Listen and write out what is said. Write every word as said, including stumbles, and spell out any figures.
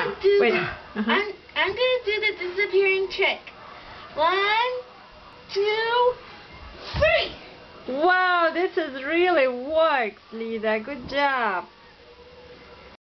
gonna do. Wait. The, Uh-huh. I'm I'm gonna do the disappearing trick. One, two, three. Wow, this has really worked, Lida. Good job.